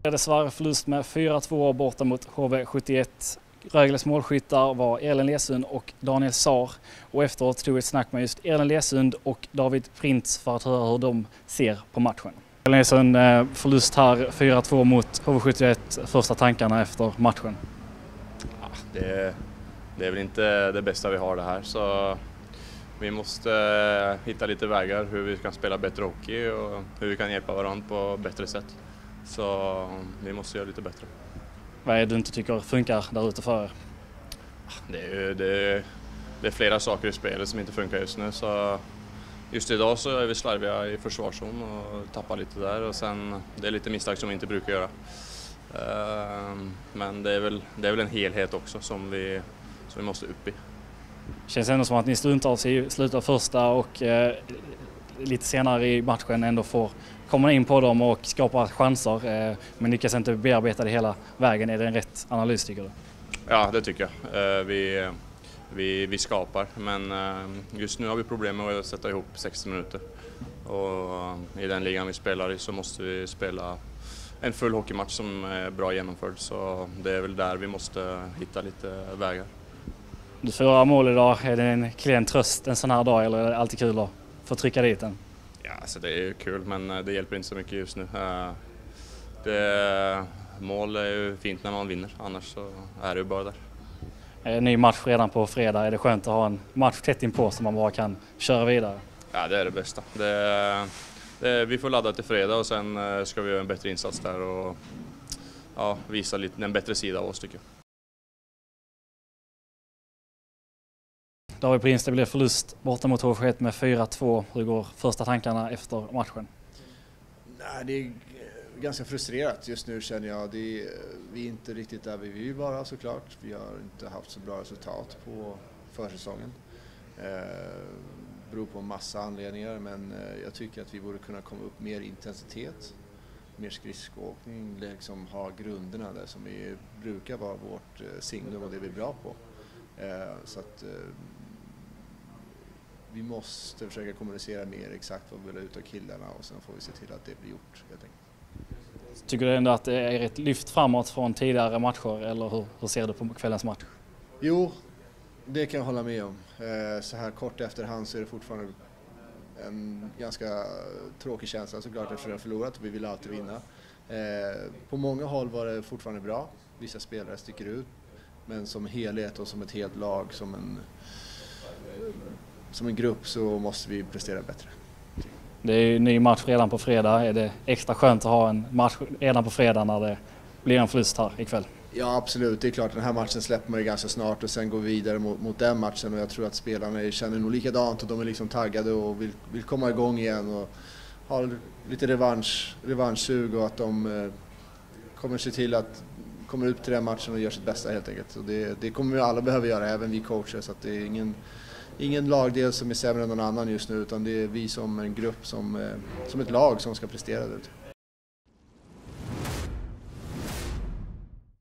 Dessvärre förlust med 4-2 borta mot HV71. Rögles målskyttar var Erlen Lesund och Daniel Saar. Och efteråt tog ett snack med just Erlen Lesund och David Printz för att höra hur de ser på matchen. Erlen Lesund, förlust här 4-2 mot HV71. Första tankarna efter matchen? Ja, det är väl inte det bästa vi har det här, så vi måste hitta lite vägar hur vi kan spela bättre hockey och hur vi kan hjälpa varandra på bättre sätt. Så vi måste göra lite bättre. Vad är det du inte tycker funkar där ute för er? Det är flera saker i spelet som inte funkar just nu. Så just idag så är vi slarviga i försvarszon och tappar lite där. Och sen det är lite misstag som vi inte brukar göra. Men det är väl en helhet också som vi måste upp i. Känns ändå som att ni stundtals i slutet av första och lite senare i matchen ändå får komma in på dem och skapa chanser, men lyckas inte bearbeta det hela vägen. Är det en rätt analys, tycker du? Ja, det tycker jag. Vi skapar, men just nu har vi problem med att sätta ihop 60 minuter. Och i den ligan vi spelar i så måste vi spela en full hockeymatch som är bra genomförd, så det är väl där vi måste hitta lite vägar. Du får göra mål idag. Är det en klen tröst en sån här dag, eller är det alltid kul att få trycka dit den? Ja, alltså det är kul, men det hjälper inte så mycket just nu. Mål är ju fint när man vinner, annars så är det ju bara där. En ny match redan på fredag. Är det skönt att ha en match tätt inpå så man bara kan köra vidare? Ja, det är det bästa. Vi får ladda till fredag och sen ska vi göra en bättre insats där och visa lite en bättre sida av oss, tycker jag. David Printz, det blev förlust borta mot HV71 med 4-2. Hur går första tankarna efter matchen? Nej, det är ganska frustrerat just nu, känner jag. Vi är inte riktigt där vi vill vara, såklart. Vi har inte haft så bra resultat på försäsongen. Beror på en massa anledningar, men jag tycker att vi borde kunna komma upp mer intensitet, mer skridskoåkning, liksom ha grunderna där som vi brukar vara vårt signum och det vi är bra på. Så att vi måste försöka kommunicera mer exakt vad vi vill ha ut av killarna, och sen får vi se till att det blir gjort, helt enkelt. Tycker du ändå att det är ett lyft framåt från tidigare matcher, eller hur ser du på kvällens match? Jo, det kan jag hålla med om. Så här kort efterhand så är det fortfarande en ganska tråkig känsla, såklart, eftersom vi har förlorat och vi vill alltid vinna. På många håll var det fortfarande bra. Vissa spelare sticker ut, men som helhet och som ett helt lag, som en grupp, så måste vi prestera bättre. Det är ju en ny match redan på fredag. Är det extra skönt att ha en match redan på fredag när det blir en förlust här ikväll? Ja, absolut. Det är klart, den här matchen släpper man ju ganska snart och sen går vi vidare mot den matchen, och jag tror att spelarna känner nog likadant och de är liksom taggade och vill komma igång igen och ha lite revanschsug, och att de kommer se till att kommer ut till den matchen och gör sitt bästa, helt enkelt. Och det kommer vi alla behöva göra, även vi coacher, så att det är ingen lagdel som är sämre än någon annan just nu, utan det är vi som en grupp, som ett lag som ska prestera det.